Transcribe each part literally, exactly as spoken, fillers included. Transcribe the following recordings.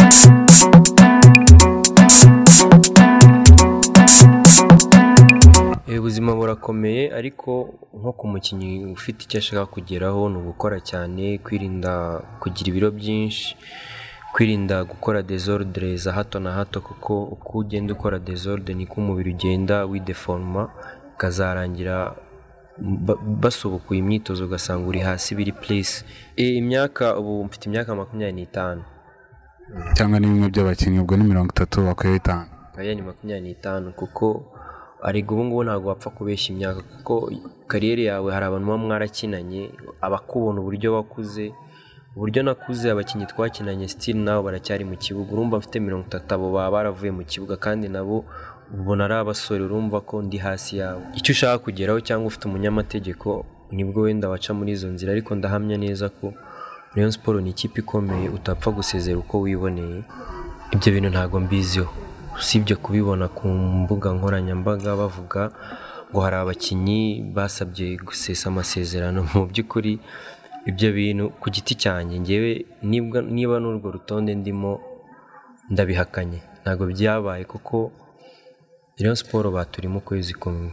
ubuzima burakomeye ariko nko ku mukinnyi ufite icyo ashaka kugeraho ni ugukora cyane, kwirinda kugira ibiro byinshi, kwirinda gukora desordre za hato na hato, kuko uko ugenda ukora desordre niko umubiri ugenda wideforma, ukazarangira basubukuye imyitozo ugasanga uri hasi biri place. Imyaka ubu mfite imyaka makumyabiri n'itanu cyangwa ni bimwe by'abakinnyi ubwo ni mirongo itatu bakwiye itanu. Aya ni makumyabiri n'itanu kuko ariko ubu ngubu ntabwo wapfa kubeshya imyaka, kuko kariyeri yawe hari abantu baba mwarakinanye abakubona uburyo wakuze, uburyo nakuze abakinnyi twakinanye still nabo baracyari mu kibuga. Urumva mfite mirongo itatu abo baba baravuye mu kibuga kandi nabo ubona ari abasore, urumva ko ndi hasi yabo. Icyo ushaka kugeraho cyangwa ufite umunyamategeko nibwo wenda waca muri izo nzira, ariko ndahamya neza ko Rayon Sport ni ikipe ikomeye utapfa gusezera uko wiboneye. Ibyo bintu ntabwo mbiziho, usibye kubibona ku mbuga nkoranyambaga bavuga ngo hari abakinnyi basabye gusesa amasezerano. Mu by'ukuri ibyo bintu ku giti cyanjye ngewe niba n'urwo rutonde ndimo ndabihakanye, ntabwo byabaye kuko Rayon Sport baturimo kwezi kumwe.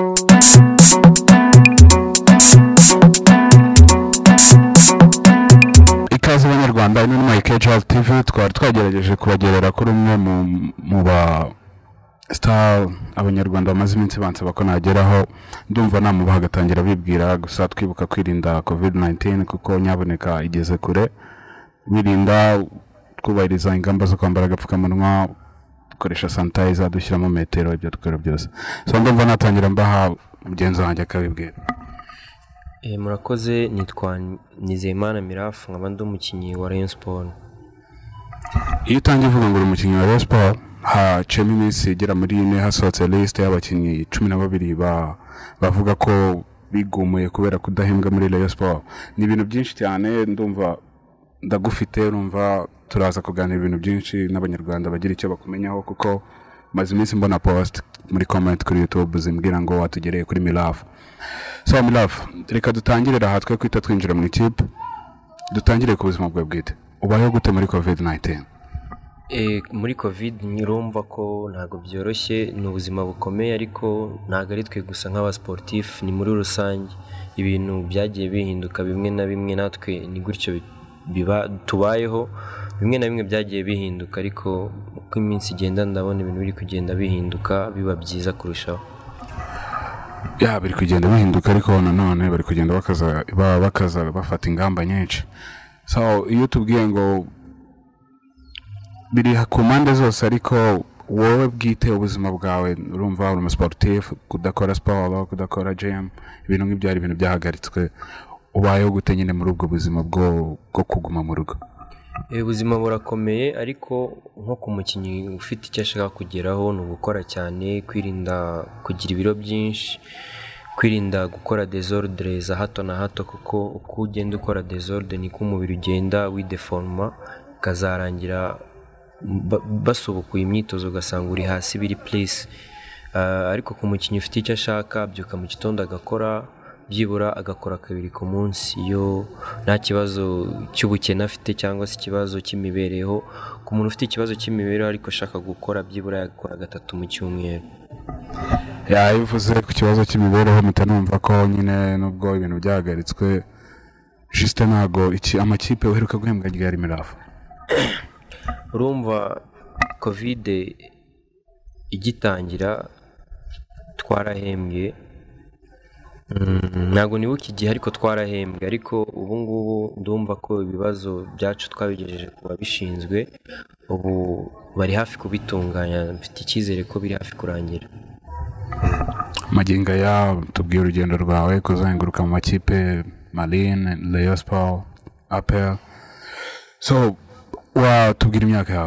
Ikaze Abanyarwanda, ni My Casual T V. Twari twagerageje kubagerera kuri umwe mu ba star Abanyarwanda bamaze iminsi bansaba ko nageraho, ndumva namubaha agatangira bibwira, gusa twibuka kwirinda covid nineteen kuko nyaboneka igeze kure, wirinda kubahiriza ingamba zo kwambara agapfukamunwa, dukoresha sanitizer, dushyiramo metero, ibyo dukora byose. So ndumva natangira mbaha mugenzi wanjye akabibwira. Eh murakoze, nitwa Nizeyimana Mirafu, nkaba ndi umukinnyi wa Rayon Sport. Iyo utangiye uvuga ngo uri umukinnyi wa Rayon Sport, hacemo iminsi igera muri ine hasohotse list y'abakinnyi cumi na babiri bavuga ko bigumuye kubera kudahembwa muri Rayon Sport. Ni ibintu byinshi cyane, ndumva ndagufite, urumva turaza kuganira ibintu byinshi n'Abanyarwanda bagira icyo bakumenyaho, kuko maze iminsi mbona post muri comment kuri YouTube zimbwira ngo watugereye kuri Mirafu. So Mirafu, reka dutangirira aha twe kwita twinjira mu ikipe, dutangire ku buzima bwawe bwite. Ubayeho gute muri covid nineteen? Eh muri covid nyirumva ko ntago byoroshye, ni ubuzima bukomeye, ariko ntago ari twe gusa nk'aba sportif, ni muri rusange ibintu byagiye bihinduka bimwe na bimwe, natwe ni gutyo biba tubayeho, bimwe na bimwe byagiye bihinduka, ariko uko iminsi igenda ndabona ibintu biri kugenda bihinduka biba byiza kurushaho. Ya biri kugenda bihinduka, ariko nanone bari kugenda bakaza bakaza bafata ingamba nyinshi. So iyo tubwiye ngo biri ku mpande zose, ariko wowe bwite ubuzima bwawe urumva uri umusportif, kudakora sport, kudakora gym, ibintu nk'ibyo ari ibintu byahagaritswe, ubayeho gute nyine muri ubwo buzima bwo bwo kuguma mu rugo? Ubuzima burakomeye, ariko nko ku mukinnyi ufite icyo ashaka kugeraho ni ugukora cyane, kwirinda kugira ibiro byinshi, kwirinda gukora desordre za hato na hato, kuko uko ugenda ukora desordre niko umubiri ugenda wideforma, ukazarangira basubukuye imyitozo ugasanga uri hasi biri place. Ariko ku mukinnyi ufite icyo ashaka, abyuka mu gitondo agakora, byibura agakora kabiri ku munsi, iyo nta kibazo cy'ubukene afite cyangwa se ikibazo cy'imibereho. Ku muntu ufite ikibazo cy'imibereho ariko ashaka gukora, byibura yagakora gatatu mu cyumweru. Yayivuze ku kibazo cy'imibereho, mpita numva ko nyine nubwo ibintu byahagaritswe, juste ntago iki amakipe uheruka guhembwa ryari Mirafu? Urumva covid igitangira twarahembwe, ntabwo nibuka igihe ariko twarahembwe, ariko ubu ngubu ndumva ko ibibazo byacu twabigejeje ku babishinzwe, ubu bari hafi kubitunganya, mfite icyizere ko biri hafi kurangira. Magingo ya tubwiye urugendo rwawe kuzenguruka mu makipe Marine, Rayon Sport, A P R. So wa tubwira imyaka yawe?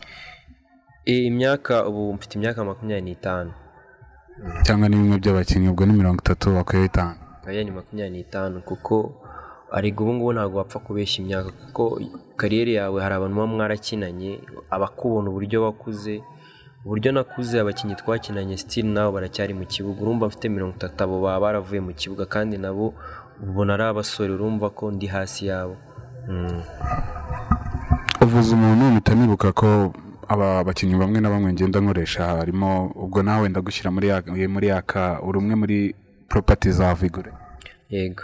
Eh imyaka ubu mfite imyaka makumyabiri n'itanu. Cyangwa ni bimwe by'abakinnyi ubwo ni mirongo itatu bakwiye itanu. Aya ni makumyabiri n'itanu kuko ariko ubu ngubu ntabwo wapfa kubeshya imyaka, kuko kariyeri yawe hari abantu baba mwarakinanye abakubona uburyo wakuze, uburyo nakuze abakinnyi twakinanye still nabo baracyari mu kibuga. Urumva mfite mirongo itatu abo baba baravuye mu kibuga kandi nabo ubona ari abasore, urumva ko ndi hasi yabo. uvuze umuntu mpita nibuka ko aba bakinnyi bamwe na bamwe ngenda nkoresha harimo ubwo nawe ndagushyira muri ya muri yaka uri umwe muri property za Vigure. Yego.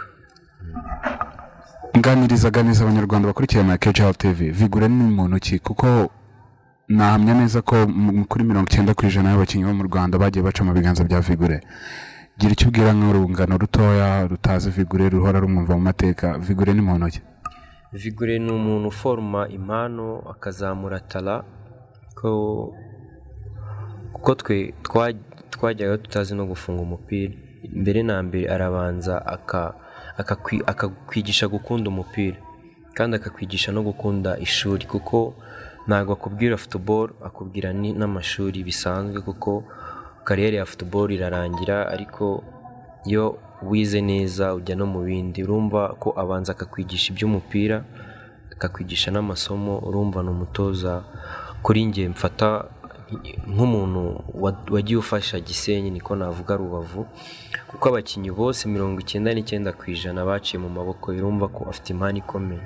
Nganiriza ganiza abanyarwanda bakurikirana K J L T V. Vigure ni muntu ki kuko nahamya neza ko kuri mirongo icyenda ku ijana y'abakinnyi bo mu Rwanda bagiye baca mu biganza bya Vigure. Gira icyo ubwira nk'urungano rutoya rutazi Vigure ruhora rumwumva mu mateka. Vigure ni muntu ki? Vigure ni umuntu uforma impano akazamura tala ko kuko twe twajyaga tutazi no gufunga umupira. Mbere na mbere arabanza aka akakwigisha gukunda umupira kandi akakwigisha no gukunda ishuri kuko ntabwo akubwira football akubwira n'amashuri bisanzwe kuko kariyeri ya football irarangira ariko iyo wize neza ujya no mu bindi urumva ko abanza akakwigisha iby'umupira akakwigisha n'amasomo urumva no mutoza kuri nge mfata nk'umuntu wagiye ufasha Gisenyi niko navuga Rubavu kuko abakinnyi bose mirongo icyenda n'icyenda ku ijana baciye mu maboko urumva ko afite impano ikomeye.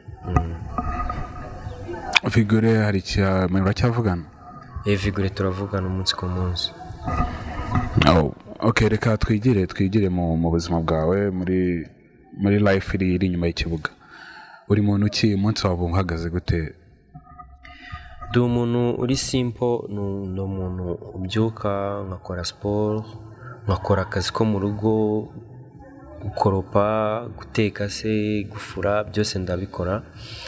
Vigure hari cya muracyavugana? Eh Vigure turavugana umunsi ku munsi. Oh, okay, reka twigire twigire mu mu buzima bwawe muri muri life iri iri inyuma y'ikibuga. Uri muntu ki umunsi wawe uhagaze gute? Ndi umuntu uri simple ni umuntu ubyuka nkakora sport nkakora akazi ko mu rugo gukoropa guteka se gufura byose ndabikora.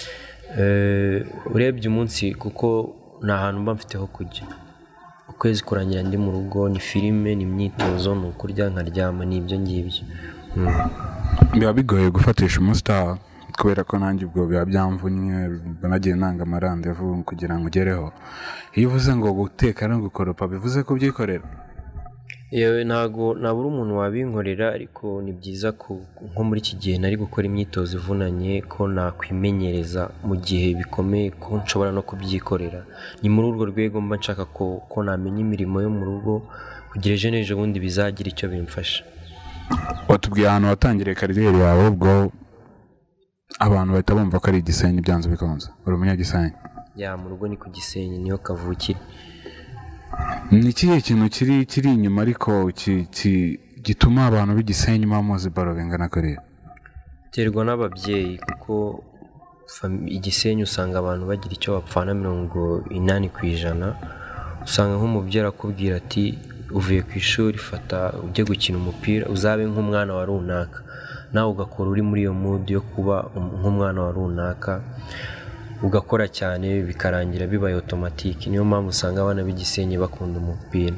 Urebye umunsi kuko nta hantu mba mfite ho kujya ukwezi kurangira ndi mu rugo ni filime ni imyitozo ni ukurya nkaryama n'ibyo ngibyo. Biba bigoye gufatisha umustar kubera ko nanjye ubwo biba byamvunye banagiye nanga amarandevu kugira ngo ugereho. Iyo uvuze ngo guteka no gukoropa bivuze ko byikorera? Yewe ntago nabura umuntu wabinkorera ariko ni byiza ko nko muri iki gihe nari gukora imyitozo ivunanye ko nakwimenyereza mu gihe bikomeye ko nshobora no kubyikorera. Ni muri urwo rwego mba nshaka ko ko namenya imirimo yo mu rugo kugira ejo n'ejo bundi bizagira icyo bimfasha. Watubwiye ahantu watangiriye kariyeri yawe ubwo abantu bahita bumva ko ari Gisenyi byanze bikonze. Uri umunyagisenyi? Ya mu rugo ni ku Gisenyi niyo kavukire. Ni ikihe kintu kiri kiri inyuma ariko gituma abantu b'Igisenyi bamuzi baro bingana kuriya? Terwa n'ababyeyi kuko Igisenyi usanga abantu bagira icyo bapfana mirongo inani ku ijana. Usanga nk'umubyeyi arakubwira ati uvuye ku ishuri fata ujye gukina umupira uzabe nk'umwana wa runaka nawe ugakora uri muri iyo mood yo kuba nk'umwana wa runaka ugakora cyane bikarangira bibaye automatique. Niyo mpamvu usanga abana b'Igisenyi bakunda umupira.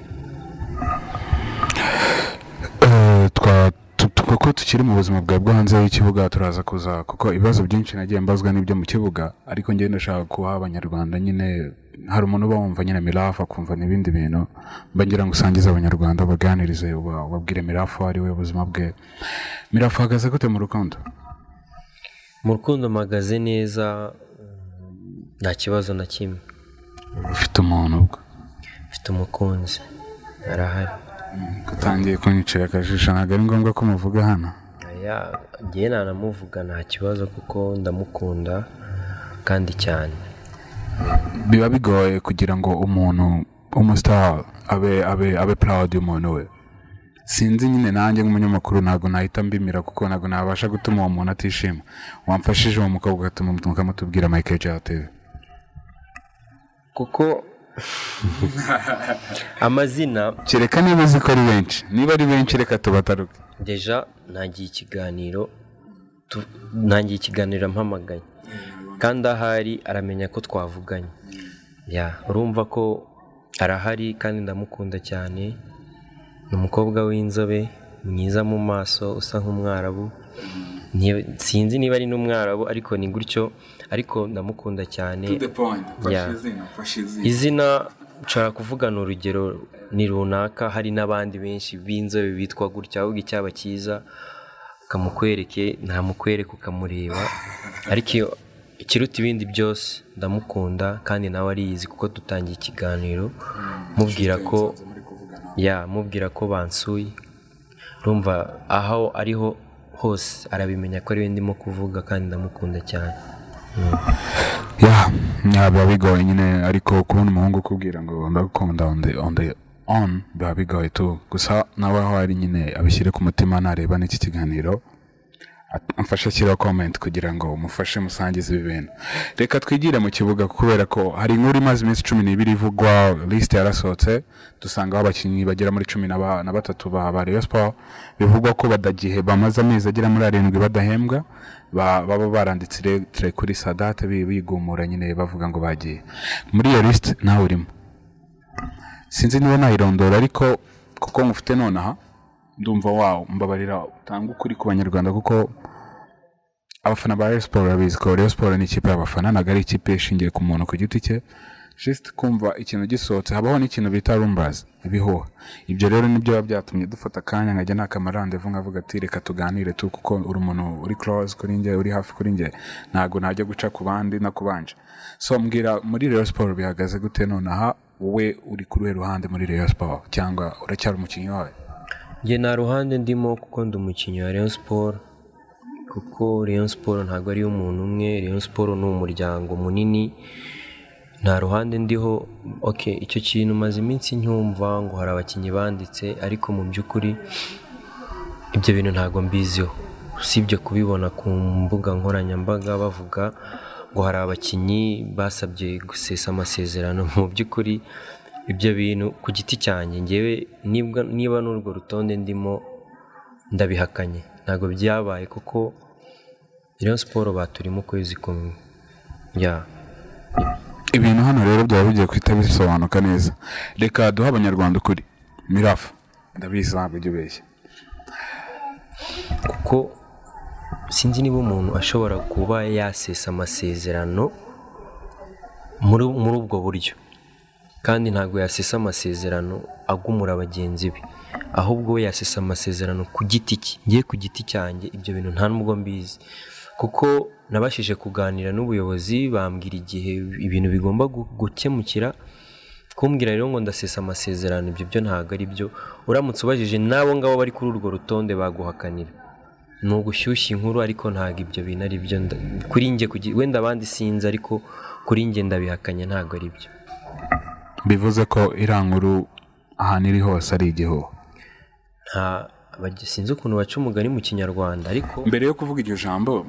twa kuko tukiri mu buzima bwa bwo hanze y'ikibuga turaza kuza kuko ibibazo byinshi nagiye mbazwa n'ibyo mu kibuga ariko ngende ndashaka kuha abanyarwanda nyine hari umuntu uba wumva nyine Mirafa kumva n'ibindi bintu mba ngira ngo usangize abanyarwanda baganirize babwire Mirafa ari we ubuzima bwe. Mirafa ahagaze gute mu rukundo? Mu rukundo mpagaze neza nta kibazo na kimwe. Ufite umuntu ubwo? Ufite umukunzi arahari. Utangiye kunyicira akajisho ntabwo ari ngombwa ko muvuga hano? Aya ngiye nanamuvuga nta kibazo kuko ndamukunda kandi cyane. Biba bigoye kugira ngo umuntu umustar abe abe abe proud y'umuntu we. Sinzi nyine nanjye nk'umunyamakuru ntabwo nahita mbimira kuko ntabwo nabasha gutuma uwo muntu atishima. Wamfashije uwo mukobwa gatuma mukamutubwira Mike K J L T V kuko amazina kereka niba uzi ko ari benshi niba ari benshi reka tubataruke. Deja ntangiye ikiganiro ntangiye ikiganiro mpamagaye kandi ahari aramenya ko twavuganye. Ya urumva ko arahari kandi ndamukunda cyane. Ni umukobwa w'inzobe mwiza mu maso usa nk'umwarabu. Sinzi niba ari n'umwarabu ariko ni gutyo ariko ndamukunda cyane. Izina nshobora kuvugana urugero ni runaka hari n'abandi benshi b'inzobe bitwa gutya ahubwo icyaba cyiza kamukwereke nta mukwereke ukamureba ariko ikiruta ibindi byose ndamukunda kandi nawe ariyizi kuko dutangiye ikiganiro mubwira ko ya mubwira ko bansuye urumva aho ariho hose arabimenya ko ari we ndimo kuvuga kandi ndamukunda cyane. Ya biba bigoye nyine ariko kubona umuhungu ukubwira ngo ndagukunda on the on the on biba bigoye tu gusa nawe aho ari nyine abishyire ku mutima nareba n'iki kiganiro amfasha ashyiraho comment kugira ngo umufashe musangize ibi bintu. Reka twigire mu kibuga kubera ko hari inkuru imaze iminsi cumi n'ibiri ivugwa, list yarasohotse dusangaho abakinnyi bagera muri cumi na batatu ba Rayon Sport bivugwa ko badagihe bamaze amezi agera muri arindwi badahembwa, baba baranditse tire kuri Sadat bigumura nyine bavuga ngo bagiye. Muri iyo list nawe urimo, sinzi niba nayirondora ariko kuko mufite nonaha ndumva wawo mbabarira utanga ukuri ku banyarwanda kuko abafana ba Rayon Sport babizi ko Rayon Sport ni ikipe y'abafana ntabwo ari ikipe ishingiye ku muntu ku giti cye. Just kumva ikintu gisohotse habaho n'ikintu bita rumors ibihuha. Ibyo rero nibyo biba byatumye dufata akanya nkajya n'akamarandevу nkavuga ati reka tuganire tu kuko uri umuntu uri close kuri njye, uri hafi kuri njye, ntabwo najya guca ku bandi no kubanje. So mbwira muri Rayon Sport bihagaze gute nonaha, wowe uri ku ruhe ruhande muri Rayon Sport cyangwa uracyari umukinnyi wawe? Njye nta ruhande ndimo kuko ndi umukinnyi wa Rayon Sport, kuko Rayon Sport ntabwo ari umuntu umwe, Rayon Sport ni umuryango munini, nta ruhande ndiho. Okay, icyo kintu maze iminsi ncyumva ngo hari abakinnyi banditse, ariko mu by'ukuri ibyo bintu ntabwo mbiziho, usibye kubibona ku mbuga nkoranyambaga bavuga ngo hari abakinnyi basabye gusesa amasezerano. Mu by'ukuri ibyo bintu ku giti cyanjye ngewe niba niba n'urwo rutonde ndimo ndabihakanye, ntabwo byabaye kuko Rayon Sport baturimo kwezi kumwe ya ibintu hano rero byaba bigiye kwita bisobanuka neza. Reka duha abanyarwanda ukuri Mirafa, ndabizi ntabwo ujya ubeshya kuko sinzi niba umuntu ashobora kuba yasesa amasezerano muri muri ubwo buryo, kandi ntabwo yasesa amasezerano agumura bagenzi be, ahubwo we yasesa amasezerano ku giti cye. Ngiye ku giti cyanjye ibyo bintu nta nubwo mbizi kuko nabashije kuganira n'ubuyobozi bambwira igihe ibintu bigomba gukemukira. Kumbwira rero ngo ndasesa amasezerano ibyo byo ntabwo ari byo. Uramutse ubajije nabo ngabo bari kuri urwo rutonde baguhakanira, ni ugushyushya inkuru, ariko ntabwo ibyo bintu ari byo kuri njye. Wenda abandi sinzi, ariko kuri njye ndabihakanye, ntabwo ari byo. Bivuze ko irankuru ahantu iri hose ari igihuha. nta sinzi ukuntu baca umugani mu kinyarwanda, ariko mbere yo kuvuga iryo jambo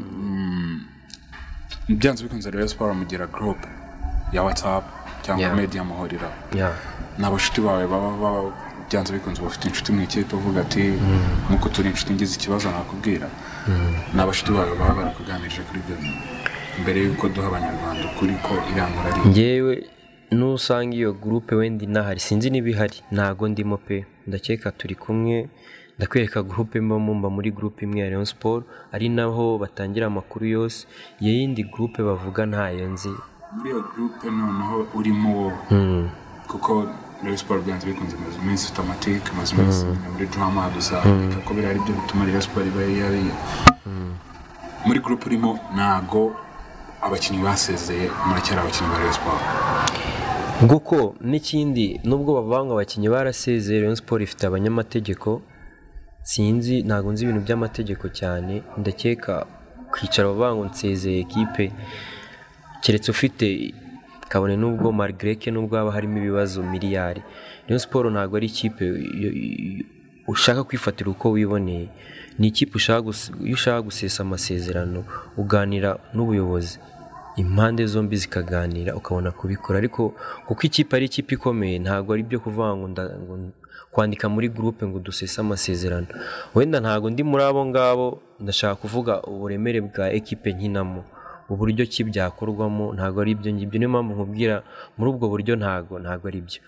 byanze bikunze Rayon Sport mugira group ya WhatsApp cyangwa yeah. media muhorira yeah. n'abashuti bawe baba byanze bikunze bafite inshuti mu ikipe uvuga ati nkuko turi inshuti ngize ikibazo nakubwira, n'abashuti bawe baba bari kuganirije kuri ibyo mbere yuko duha abanyarwanda ukuri ko irankura ari ngewe nusanga iyo groupe wenda inahari, sinzi niba ihari, ntago ndimo pe. Ndakeka turi kumwe, ndakwereka groupe mbamo, mba muri groupe imwe ya Rayon Sport, ari naho batangira amakuru yose. Yindi groupe bavuga ntayo nzi. Muri iyo groupe noneho urimo kuko Rayon Sport byanze bikunze maze iminsi automatique, maze iminsi muri drama gusa ko biri ari byo bituma Rayon Sport iba yari muri groupe urimo. Nago abakinnyi basezeye muracyari abakinnyi ba Rayon Sport nguko n'ikindi, nubwo bavanga abakinnyi barasezeye, Rayon Sport ifite abanyamategeko. Sinzi, ntago nzi ibintu by'amategeko cyane, ndakeka kwicara bavanga nsezeye equipe keretse ufite kabone nubwo Margreke nubwo haba harimo ibibazo miliyari. Rayon Sport ntago ari ikipe ushaka kwifatira uko wiboneye, ni ikipe ushaka iyo ushaka gusesa amasezerano uganira n'ubuyobozi, impande zombi zikaganira ukabona kubikora. Ariko kuko ikipe ari ikipe ikomeye, ntago ari byo kuvanga ngo kwandika muri groupe ngo dusesa amasezerano. Wenda ntago ndi muri abo ngabo, ndashaka kuvuga uburemere bwa equipe nkinamo, uburyo ki byakorwamo, ntago ari byo ngibyo. Niyo mpamvu nkubwira muri ubwo buryo ntago ntago ari byo.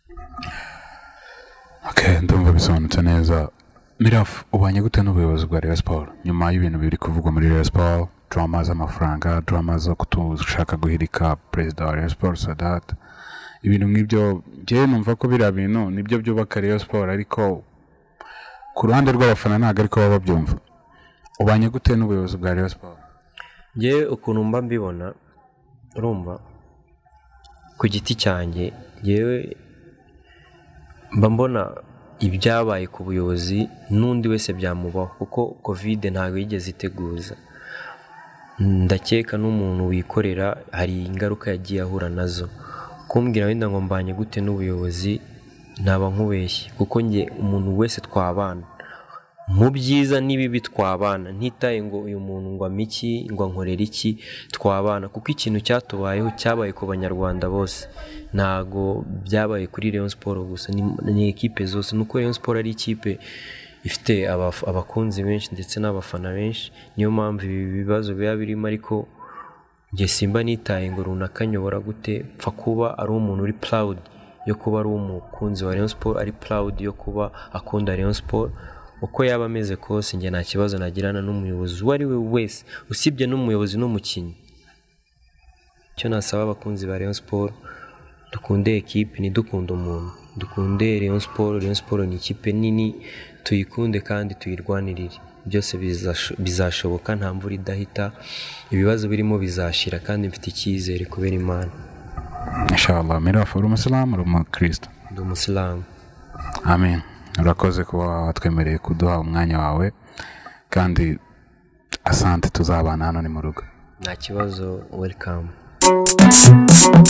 Okay, ndumva bisobanutse neza. Miraf, ubanye gute n'ubuyobozi bwa Rayon Sport nyuma y'ibintu biri kuvugwa muri Rayon Sport, drama z'amafaranga, drama zo kutushaka guhirika perezida wa Rayon Sport Sadat, ibintu nk'ibyo je numva ko bira bintu nibyo byubaka Rayon Sport, ariko ku ruhande rw'abafana ntago ariko baba byumva. Ubanye gute n'ubuyobozi bwa Rayon Sport? Je ukuntu mba mbibona, urumva ku giti cyanjye yewe mba mbona ibyabaye ku buyobozi n'undi wese byamubaho, kuko covid ntago yigeze iteguza. ndakeka n'umuntu wikorera hari ingaruka yagiye ahura nazo. Kumbwira wenda ngo mbanye gute n'ubuyobozi naba nkubeshye, kuko nge umuntu wese twabana mu byiza n'ibibi twabana, ntitaye ngo uyu muntu ngo amiki ngo nkorera iki, twabana kuko ikintu cyatubayeho cyabaye ku banyarwanda bose, ntago byabaye kuri Rayon Sport gusa, ni ekipe zose. Nuko Rayon Sport ari ikipe ifite abakunzi benshi ndetse n'abafana benshi, niyo mpamvu ibi bibazo biba birimo. Ariko nge simba nitaye ngo runaka nyobora gute, pfa kuba ari umuntu uri proud yo kuba ari umukunzi wa Rayon Sport, ari proud yo kuba akunda Rayon Sport. Uko yaba ameze kose nge nta kibazo nagirana n'umuyobozi uwo ari we wese, usibye n'umuyobozi n'umukinnyi. Cyo nasaba abakunzi ba Rayon Sport, dukunde ekipe ntidukunda umuntu, dukunde Rayon Sport. Rayon Sport ni ikipe nini, tuyikunde kandi tuyirwanirire, byose bizashoboka, nta mvura idahita, ibibazo birimo bizashira kandi mfite icyizere kubera Imana. Inshallah. Mirafa uri umusilamu uri umukristo? Ndi umusilamu. Amen. Urakoze kuba watwemereye kuduha umwanya wawe, kandi asante, tuzabana hano ni mu rugo. Nta kibazo, welcome.